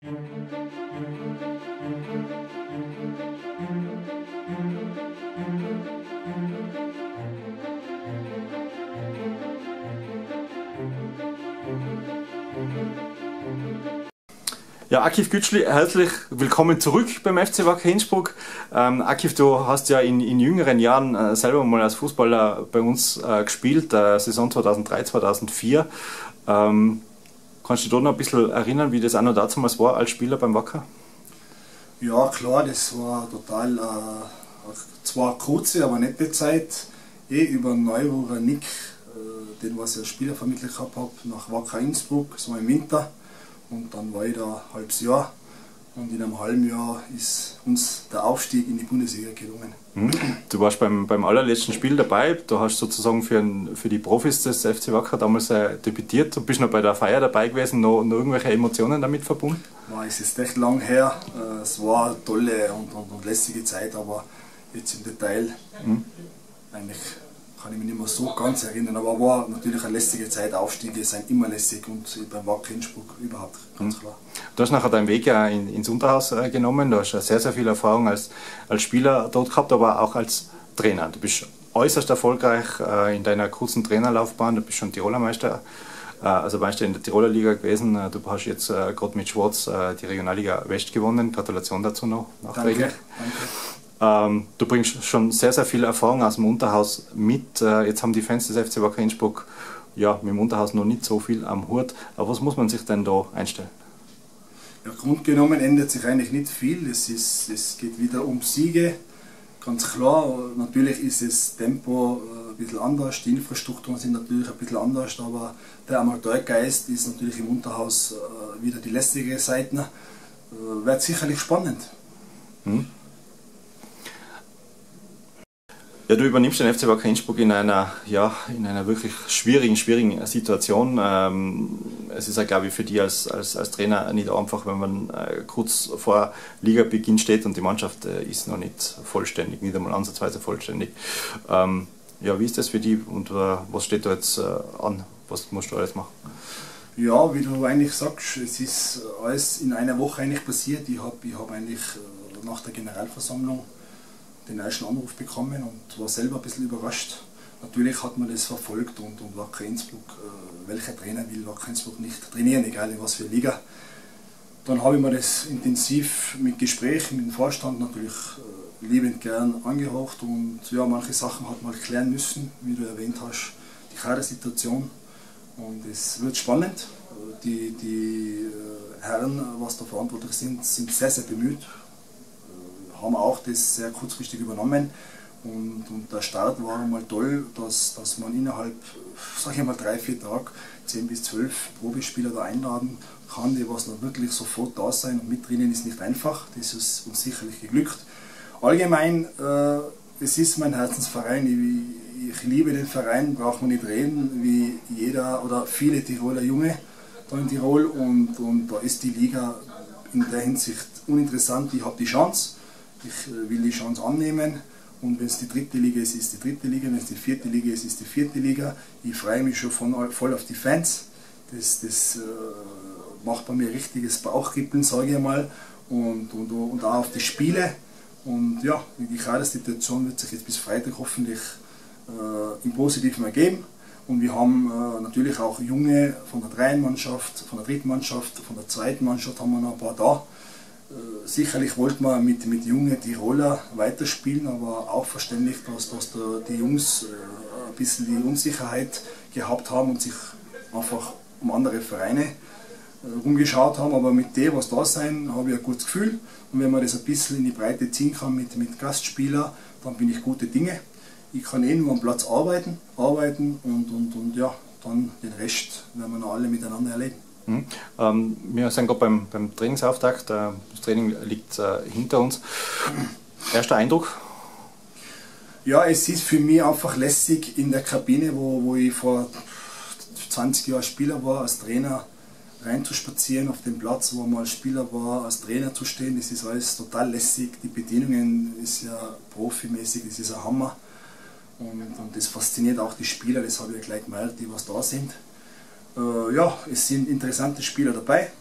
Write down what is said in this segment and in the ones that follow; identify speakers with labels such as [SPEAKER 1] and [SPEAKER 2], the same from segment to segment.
[SPEAKER 1] Ja, Akif Gütschli, herzlich willkommen zurück beim FC Wacker Innsbruck. Akif, du hast ja in jüngeren Jahren selber mal als Fußballer bei uns gespielt, Saison 2003/2004. Kannst du dich da noch ein bisschen erinnern, wie das auch noch damals war als Spieler beim Wacker?
[SPEAKER 2] Ja klar, das war total zwar kurze, aber nette Zeit. Über einen Neururer Nick, den was ich als Spielervermittler gehabt habe, nach Wacker Innsbruck, das war im Winter. Und dann war ich da ein halbes Jahr und in einem halben Jahr ist uns der Aufstieg in die Bundesliga gelungen.
[SPEAKER 1] Du warst beim allerletzten Spiel dabei, du hast sozusagen für die Profis des FC Wacker damals debütiert. Du bist noch bei der Feier dabei gewesen, noch irgendwelche Emotionen damit verbunden?
[SPEAKER 2] Es ist echt lang her, es war eine tolle und lässige Zeit, aber jetzt im Detail eigentlich kann ich mich nicht mehr so ganz erinnern, aber war natürlich eine lässige Zeit. Aufstiege sind immer lässig und beim Wacker Innsbruck überhaupt, ganz klar. Du hast nachher deinen Weg ja ins Unterhaus genommen, du hast sehr, sehr viel Erfahrung als Spieler dort gehabt, aber auch als Trainer. Du bist äußerst erfolgreich in deiner kurzen Trainerlaufbahn, du bist schon Tiroler Meister, also Meister in der Tiroler Liga gewesen. Du hast jetzt gerade mit Schwarz die Regionalliga West gewonnen, Gratulation dazu noch nachträglich. Danke. Du bringst schon sehr, sehr viel Erfahrung aus dem Unterhaus mit. Jetzt haben die Fans des FC Wacker Innsbruck ja, mit dem Unterhaus noch nicht so viel am Hut. Aber was muss man sich denn da einstellen? Ja, grundgenommen ändert sich eigentlich nicht viel. Es geht wieder um Siege. Ganz klar, natürlich ist das Tempo ein bisschen anders, die Infrastrukturen sind natürlich ein bisschen anders, aber der Amateurgeist ist natürlich im Unterhaus wieder die lästige Seite. Wird sicherlich spannend.
[SPEAKER 1] Ja, du übernimmst den FC Wacker Innsbruck in einer wirklich schwierigen Situation. Es ist ja, glaube ich, für dich als Trainer nicht einfach, wenn man kurz vor Ligabeginn steht und die Mannschaft ist noch nicht vollständig, nicht einmal ansatzweise vollständig. Ja, wie ist das für dich und was steht da jetzt an? Was musst du alles machen?
[SPEAKER 2] Ja, wie du eigentlich sagst, es ist alles in einer Woche eigentlich passiert. Ich hab eigentlich nach der Generalversammlung den ersten Anruf bekommen und war selber ein bisschen überrascht. Natürlich hat man das verfolgt und Wacker Innsbruck, welcher Trainer will Wacker Innsbruck nicht trainieren, egal in was für Liga. Dann habe ich mir das intensiv mit Gesprächen mit dem Vorstand natürlich liebend gern angehört und ja, manche Sachen hat man klären müssen, wie du erwähnt hast, die Kadersituation. Und es wird spannend. Die Herren, was da verantwortlich sind sehr, sehr bemüht. Haben auch das sehr kurzfristig übernommen und der Start war einmal toll, dass man innerhalb, sage ich mal, 3-4 Tage 10 bis 12 Probespieler da einladen kann, die was noch wirklich sofort da sein und mittrainieren ist nicht einfach, das ist uns sicherlich geglückt. Allgemein, es ist mein Herzensverein, ich liebe den Verein, braucht man nicht reden, wie jeder oder viele Tiroler Junge da in Tirol und da ist die Liga in der Hinsicht uninteressant, ich habe die Chance. Ich will die Chance annehmen und wenn es die dritte Liga ist, ist die dritte Liga, wenn es die vierte Liga ist, ist die vierte Liga. Ich freue mich schon voll auf die Fans. Das macht bei mir richtiges Bauchkribbeln, sage ich mal, und auch auf die Spiele. Und ja, die Kadersituation wird sich jetzt bis Freitag hoffentlich im Positiven ergeben. Und wir haben natürlich auch Junge von der Dreien-Mannschaft, von der dritten Mannschaft, von der zweiten Mannschaft haben wir noch ein paar da. Sicherlich wollten wir mit jungen Tiroler weiterspielen, aber auch verständlich, dass die Jungs ein bisschen die Unsicherheit gehabt haben und sich einfach um andere Vereine rumgeschaut haben. Aber mit dem, was da sein, habe ich ein gutes Gefühl. Und wenn man das ein bisschen in die Breite ziehen kann mit Gastspielern, dann bin ich gute Dinge. Ich kann nur am Platz arbeiten und ja, dann den Rest werden wir noch alle miteinander erleben.
[SPEAKER 1] Wir sind gerade beim Trainingsauftakt, das Training liegt hinter uns. Erster Eindruck?
[SPEAKER 2] Ja, es ist für mich einfach lässig in der Kabine, wo ich vor 20 Jahren Spieler war, als Trainer reinzuspazieren auf den Platz, wo man als Spieler war, als Trainer zu stehen. Das ist alles total lässig, die Bedienungen ist ja profimäßig, das ist ein Hammer. Und das fasziniert auch die Spieler, das habe ich ja gleich gemerkt, die was da sind. Ja, es sind interessante Spieler dabei.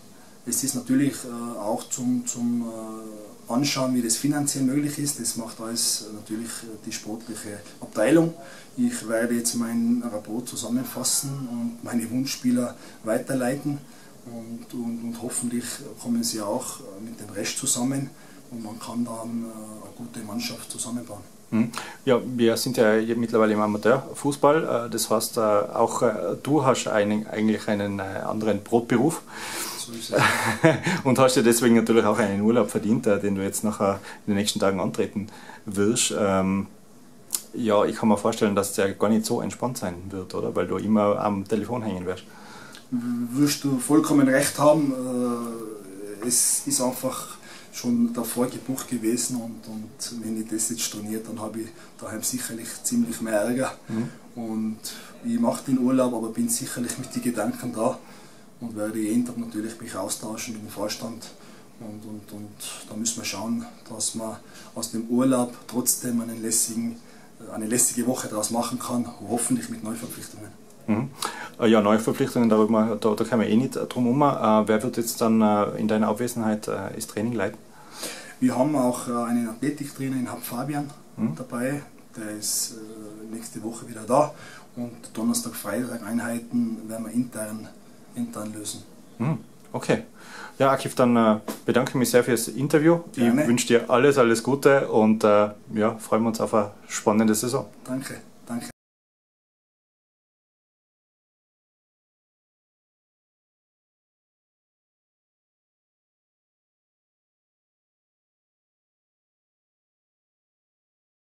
[SPEAKER 2] Es ist natürlich auch zum Anschauen, wie das finanziell möglich ist. Das macht alles natürlich die sportliche Abteilung. Ich werde jetzt meinen Rapport zusammenfassen und meine Wunschspieler weiterleiten und hoffentlich kommen sie auch mit dem Rest zusammen und man kann dann eine gute Mannschaft zusammenbauen.
[SPEAKER 1] Ja, wir sind ja mittlerweile im Amateurfußball, das heißt auch du hast eigentlich einen anderen Brotberuf.
[SPEAKER 2] So ist es.
[SPEAKER 1] Und hast dir deswegen natürlich auch einen Urlaub verdient, den du jetzt nachher in den nächsten Tagen antreten wirst. Ja, ich kann mir vorstellen, dass der gar nicht so entspannt sein wird, oder? Weil du immer am Telefon hängen wirst.
[SPEAKER 2] Wirst du vollkommen recht haben. Es ist einfach schon davor gebucht gewesen und wenn ich das jetzt storniere, dann habe ich daheim sicherlich ziemlich mehr Ärger. Und ich mache den Urlaub, aber bin sicherlich mit den Gedanken da und werde jeden Tag natürlich mich austauschen mit dem Vorstand und da müssen wir schauen, dass man aus dem Urlaub trotzdem eine lässige Woche daraus machen kann, hoffentlich mit Neuverpflichtungen.
[SPEAKER 1] Ja, Neuverpflichtungen, da können wir eh nicht drum herum. Wer wird jetzt dann in deiner Abwesenheit das Training leiten?
[SPEAKER 2] Wir haben auch einen Athletiktrainer in Fabian dabei, der ist nächste Woche wieder da und Donnerstag, Freitag Einheiten werden wir intern lösen.
[SPEAKER 1] Okay. Ja, Akif, dann bedanke ich mich sehr für das Interview.
[SPEAKER 2] Gerne.
[SPEAKER 1] Ich wünsche dir alles Gute und ja, freuen wir uns auf eine spannende Saison.
[SPEAKER 2] Danke.